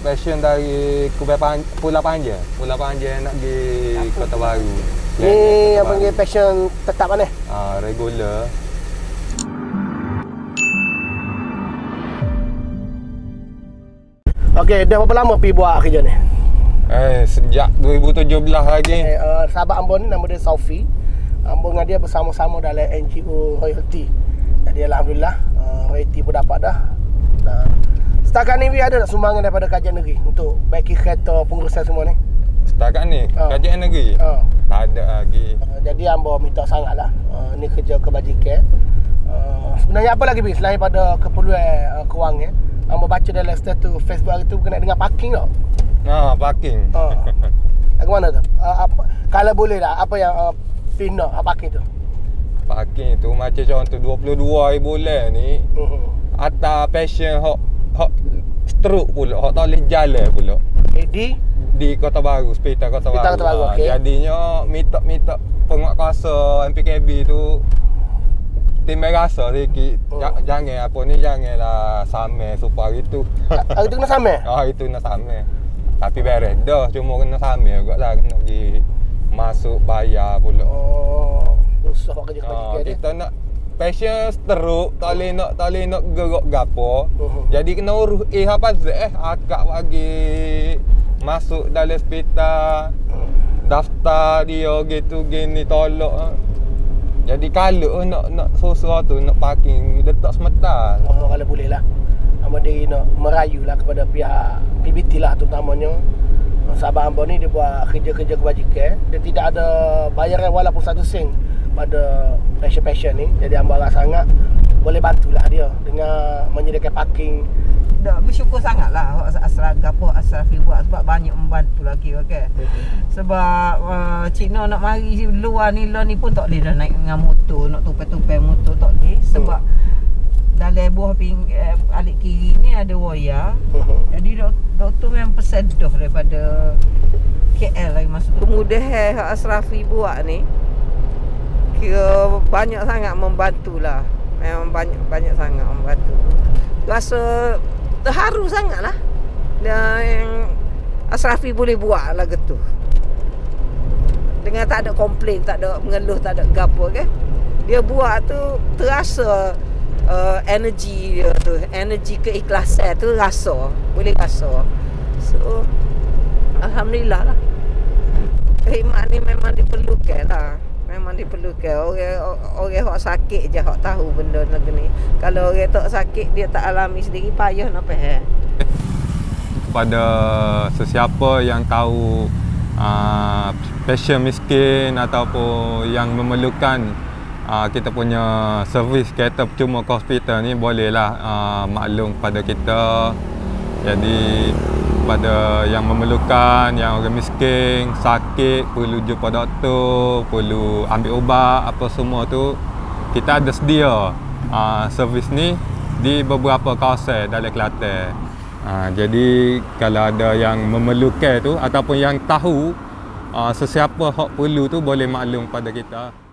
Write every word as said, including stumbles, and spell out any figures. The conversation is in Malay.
passion dari Kubai Pan Pulau Panjang. Pulau Panjang nak pergi Kota Baru. Ni yang panggil passion tetap mana? Ah, regular. Okey, dah berapa lama pergi buat kerja ni? Eh, sejak dua ribu tujuh belas lagi. Eh, uh, sahabat Ambo ni nama dia Saufi. Ambo dengan dia bersama-sama dalam N G O Royalty. Jadi alhamdulillah uh, royalty pun dapat dah. Nah, setakat ni ada tak sumbangan daripada kerajaan negeri untuk baiki kereta pengurusan semua ni? Setakat ni uh. kerajaan negeri? Uh. Tak ada lagi. Uh, jadi Ambo minta sangatlah uh, ni kerja kebajikan. Uh, sebenarnya apa lagi bi selain pada keperluan uh, kewangan? Ambo baca dalam status Facebook hari tu berkenaan dengan parking tau. Ah, parking. Uh. Lagu mana tu? Uh, apa, kalau boleh tak, apa yang uh, Pina uh, parking tu? Parking tu macam contoh dua puluh dua hari bulan ni. Uh-huh. Atas passion hok hok stroke pula, hok tak boleh jalan pula. Eh, di di Kota Baru, hospital Kota Hospital Baru. Kota Baru, Ha, okey. jadinya minta-minta penguatkuasa M P K B tu timbang rasa sikit. Oh. Ja, jangan apa ni, janganlah sama supaya itu. hari tu kena sama? Ah, itu nak sama. Tapi beres dah, cuma kena sama jugaklah, kena pergi masuk bayar pula. Oh, susah buat kerja Ah, kebajikan dia. kita nak passion stroke, tak boleh nak tak boleh nak gerak gapo. Uh-huh. Jadi kena urus eh apa zat eh akak bagi masuk dalam hospital. Daftar dia gitu gini tolak. Jadi kalau nak nak susah tu nak parking letak semetar. Oh, kalau boleh lah. Ambo diri nak merayu lah kepada pihak P B T lah terutamanya. Sahabat Ambo ni dia buat kerja-kerja kebajikan. Dia tidak ada bayaran walaupun satu sen pada passion-passion ni. Jadi Ambo harap sangat boleh bantulah dia dengan menyediakan parking. Dah bersyukur sangatlah asal gapo asal buat sebab banyak membantu lagi okey. Sebab uh, Cina nak mari luar ni lah ni pun tak boleh dah naik dengan motor, nak tupai-tupai motor tak boleh sebab hmm. dalam buah ping eh, alik kiri ni ada wayar. Hmm. Jadi dok doktor memang pesedoh daripada K L lagi masuk. Kemudahan hak Asrafi buat ni kira banyak sangat membantulah. Memang banyak banyak sangat membantu. Rasa terharu sangatlah dan Asrafi boleh buat lagu tu dengan tak ada komplain, tak ada mengeluh, tak ada gapo ke. Dia buat tu terasa uh, energi dia tu, energi keikhlasan tu rasa, boleh rasa. So alhamdulillah lah. Khidmat ni memang diperlukan lah. Memang diperlukan. Orang orang hok sakit je hok tahu benda lagu ni. Kalau orang tak sakit dia tak alami sendiri payah nak faham. Kepada sesiapa yang tahu uh, pasien miskin ataupun yang memerlukan uh, kita punya servis kereta percuma ke hospital ni, bolehlah uh, maklum kepada kita. Jadi pada yang memerlukan, yang orang miskin, sakit, perlu jumpa doktor, perlu ambil ubat, apa semua tu, kita ada sedia uh, servis ni di beberapa kawasan dalam Kelantan. Uh, jadi kalau ada yang memerlukan tu ataupun yang tahu uh, sesiapa hak perlu tu, boleh maklum pada kita.